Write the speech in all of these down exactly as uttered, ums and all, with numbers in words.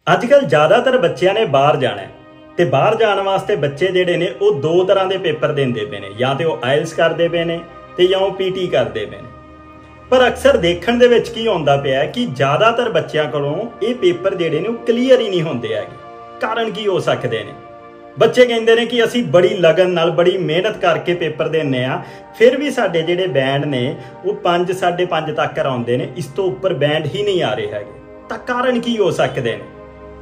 अजकल ज़्यादातर बच्चों ने बाहर जाना है तो बाहर जाने वास्ते बच्चे जिहड़े ने वो दो तरह के पेपर देंदे पे ने, या तो वो आइल्स करते पे ने ते या वो पीटी करते पे ने। पर अक्सर देखण दे विच की आउंदा पिया कि ज़्यादातर बच्चों कोलों ये पेपर जिहड़े ने वो क्लीयर ही नहीं होंदे हैगे। कारण की हो सकते हैं? बच्चे कहते हैं कि असी बड़ी लगन नाल बड़ी मेहनत करके पेपर देने आ, फिर भी साडे जिहड़े बैंड ने वो पंज साढ़े पंज तक आउंदे ने, इस तो उपर बैंड ही नहीं आ रहे हैगे। तां कारण की हो सकते हैं?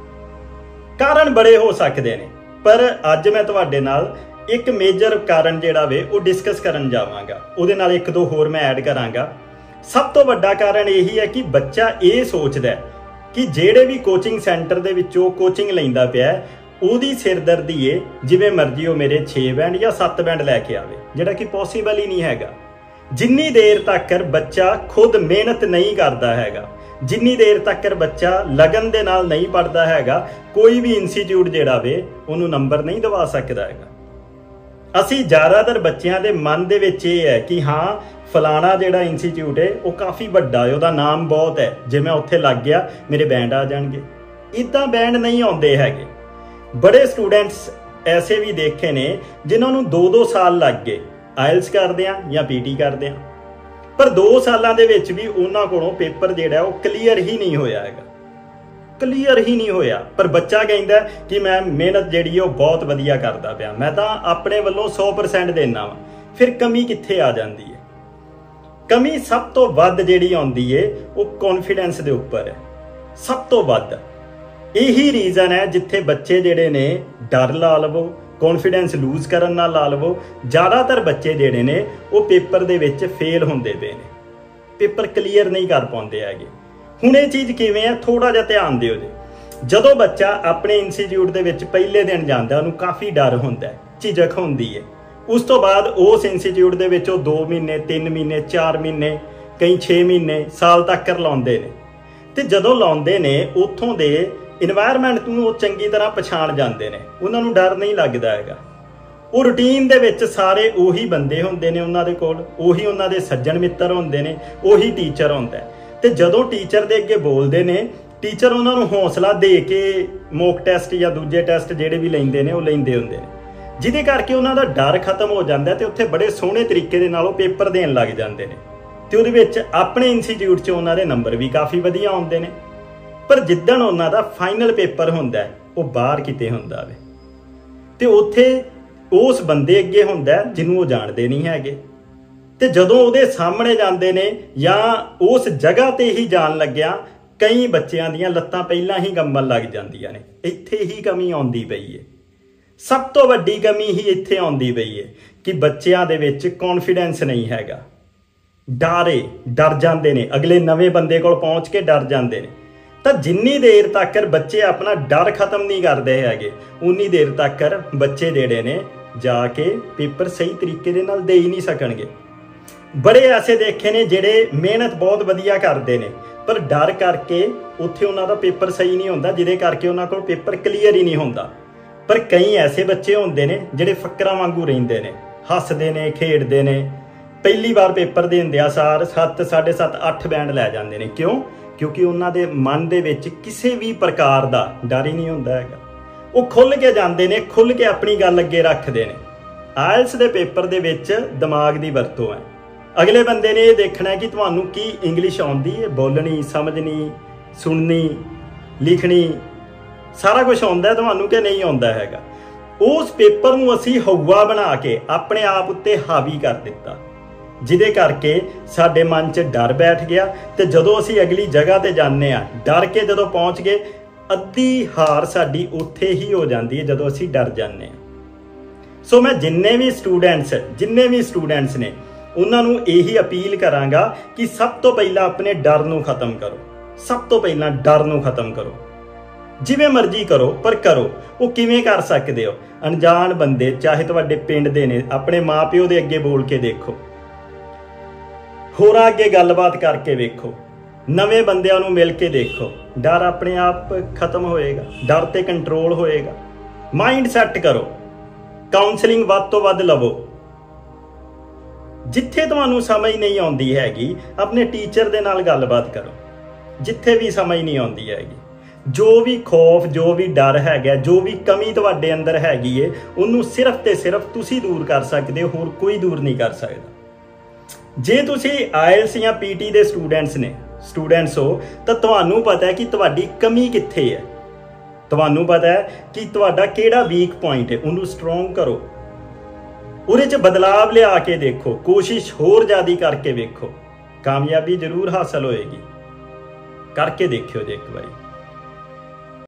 कारण बड़े हो सकते हैं, पर अज मैं तुहाडे नाल एक मेजर कारण जिहड़ा वे वो डिस्कस करन जावांगा। उहदे नाल एक दो होर मैं ऐड करांगा। सब तो वड्डा कारण यही है कि बच्चा ये सोचदा है कि जिहड़े भी कोचिंग सेंटर दे विचों कोचिंग लैंदा पिया उहदी सिरदर्दी है जिवें मर्जी वो मेरे छे बैंड या सत्त बैंड लैके आवे, जिहड़ा कि पॉसीबल ही नहीं हैगा। जिन्नी देर तक बच्चा खुद मेहनत नहीं करता हैगा, जिन्नी देर तक बच्चा लगन दे नाल नहीं पढ़ता हैगा, कोई भी इंस्टीट्यूट जिहड़ा वे उन्होंने नंबर नहीं दवा सकता हैगा। असी ज़्यादातर बच्चों के मन दे विच ये है कि हाँ फलाना जिहड़ा इंस्टीट्यूट है वो काफ़ी वड्डा है, उहदा नाम बहुत है, जे मैं उत्थे लग गया मेरे बैंड आ जाएंगे। इदां बैंड नहीं आउंदे हैगे। बड़े स्टूडेंट्स ऐसे भी देखे ने जिन्होंने दो दो साल लग गए आइल्स करदियां या पीटी करदियां, पर दो सालों के विच भी उन्हां कोलों पेपर जिहड़ा वो क्लीयर ही नहीं होया हैगा, क्लीयर ही नहीं होया। पर बच्चा कहता कि मैं मेहनत जिहड़ी है बहुत वधिया करदा पिया, मैं तां अपने वल्लों सौ परसेंट देना वा। फिर कमी कित्थे आ जांदी है? कमी सब तो वध जिहड़ी आउंदी है वो कॉन्फिडेंस दे उपर है, सब तो वध। यही रीजन है जिथे बच्चे जिहड़े ने डर ला लवो, कॉन्फिडेंस लूज करन नाल ला लवो, ज़्यादातर बच्चे जिहड़े ने वो पेपर दे विच फेल होंदे पे ने, पेपर क्लीयर नहीं कर पाउंदे हैगे। हुण ये चीज़ किवें है, थोड़ा जिहा ध्यान दिओ जी। जदों बच्चा अपने इंस्टीट्यूट दे विच पहले दिन जांदा उहनूं काफ़ी डर हुंदा है, झिझक हुंदी है। उस तो बाद उस इंस्टीट्यूट दे विच दो महीने तीन महीने चार महीने कई छे महीने साल तक लाउंदे ने, ते जदों लाउंदे ने उत्थों दे इन्वायरमेंट नूं वो चंगी तरह पछाण जांदे ने, उन्हां नूं डर नहीं लगदा हैगा। वो रूटीन दे विच सारे उही बंदे हुंदे ने, उन्हां दे कोल उही उन्हां दे सज्जण मित्र हुंदे ने, उही टीचर हुंदा है। ते जदों टीचर दे अगे बोलदे ने, टीचर उन्हां नूं हौसला दे के मॉक टेस्ट या दूजे टेस्ट जिहड़े भी लैंदे ने वो लैंदे हुंदे ने, जिहदे करके उन्हां दा डर खत्म हो जांदा ते उत्थे बड़े सोहणे तरीके दे नाल वो पेपर देण लग जांदे ने, ते उहदे विच अपने इंस्टीट्यूट 'च उन्हां दे नंबर भी काफ़ी वधिया आउंदे ने। पर जिद्दण उन्हां दा फाइनल पेपर हुंदा है वो बाहर किते हुंदा वे, ते उत्थे उस बंदे अगे हुंदा है जिन्हों वो जानते नहीं हैगे, ते जदों उहदे सामने जांदे ने या उस जगह ते ही जान लग्या कई बच्चों दीयां लत्तां पहलां ही कंबण लग जांदियां ने। इत्थे ही कमी आउंदी पई है, सब तो वड्डी कमी ही इत्थे आउंदी पई है कि बच्चों दे विच कॉन्फिडेंस नहीं हैगा। डरे डर जांदे ने, अगले नवे बंदे कोल पहुंच के डर जांदे ने। तो जिन्नी देर तक बच्चे अपना डर खत्म नहीं करते हैगे उन्नी देर तक बच्चे जिहड़े ने जाके पेपर सही तरीके दे नाल दे ही नहीं सकणगे। बड़े ऐसे देखे ने जिहड़े मेहनत बहुत वधिया करते हैं पर डर करके उत्थे उन्हां दा पेपर सही नहीं होंदा, जिहदे करके उन्हां कोल पेपर क्लीयर ही नहीं होंदा। पर कई ऐसे बच्चे होंदे ने जिहड़े फक्करां वांगू रहिंदे ने, हसदे ने खेडदे ने, पहली बार पेपर देंदिया सार सत्त साढ़े सत्त अठ बैंड लै जांदे ने। क्यों? क्योंकि उन्हां दे मन दे विच किसी भी प्रकार दा डर ही नहीं हुंदा हैगा। वो खुल के जांदे ने, खुल के अपनी गल अगे रखदे ने। आइल्स दे पेपर दे विच दिमाग दी वरतों है। अगले बंदे ने ये देखना है कि तुहानूं की इंग्लिश आउंदी है, बोलनी समझनी सुननी लिखनी सारा कुछ आउंदा है तुहानूं कि नहीं आउंदा हैगा। उस पेपर नूं असीं हौवा बना के अपने आप उत्ते हावी कर दिता, जिहदे करके साडे मन च डर बैठ गया। तो जदों असीं अगली जगह ते जाने आ डर के जदों पहुँच गए, अद्धी हार साडी उत्थे ही हो जाती है जदों असीं डर जाने आ। सो मैं जिन्ने भी स्टूडेंट्स जिन्ने भी स्टूडेंट्स ने उन्हां नूं यही अपील करांगा कि सब तो पहला अपने डर नूं खत्म करो, सब तो पहला डर नूं खत्म करो। जिवें मर्जी करो पर करो। वो किवें कर सकदे हो? अनजान बंदे चाहे तुहाडे पिंड दे ने, अपने माँ प्यो दे अगे बोल के देखो, होरां अगे गलबात करके वेखो, नवे बंदियां नूं मिल के देखो, डर अपने आप खत्म होएगा, डर ते कंट्रोल होएगा। माइंड सैट करो, काउंसलिंग वध तो वध लवो। जिथे तुहानूं समझ नहीं आउंदी हैगी अपने टीचर दे नाल गलबात करो, जिथे भी समझ नहीं आउंदी हैगी। ਜੋ ਵੀ ਖੌਫ, ਜੋ ਵੀ ਡਰ ਹੈਗਾ, ਜੋ ਵੀ ਕਮੀ ਤੁਹਾਡੇ ਅੰਦਰ ਹੈਗੀ ਏ, ਉਹਨੂੰ ਸਿਰਫ ਤੇ ਸਿਰਫ ਤੁਸੀਂ ਦੂਰ ਕਰ ਸਕਦੇ ਹੋ, ਹੋਰ ਕੋਈ ਦੂਰ ਨਹੀਂ ਕਰ ਸਕਦਾ। ਜੇ ਤੁਸੀਂ ਆਇਲਸ ਜਾਂ ਪੀਟੀ ਦੇ ਸਟੂਡੈਂਟਸ ਨੇ ਸਟੂਡੈਂਟਸ ਹੋ ਤਾਂ ਤੁਹਾਨੂੰ ਪਤਾ ਹੈ ਕਿ ਤੁਹਾਡੀ ਕਮੀ ਕਿੱਥੇ ਹੈ, ਤੁਹਾਨੂੰ ਪਤਾ ਹੈ ਕਿ ਤੁਹਾਡਾ ਕਿਹੜਾ ਵੀਕ ਪੁਆਇੰਟ ਹੈ, ਉਹਨੂੰ ਸਟਰੋਂਗ ਕਰੋ, ਉਹਦੇ 'ਚ ਬਦਲਾਵ ਲਿਆ ਕੇ ਦੇਖੋ, ਕੋਸ਼ਿਸ਼ ਹੋਰ ਜ਼ਿਆਦਾ ਕਰਕੇ ਵੇਖੋ, ਕਾਮਯਾਬੀ ਜ਼ਰੂਰ ਹਾਸਲ ਹੋਏਗੀ। ਕਰਕੇ ਦੇਖਿਓ ਜੇ ਇੱਕ ਵਾਰੀ।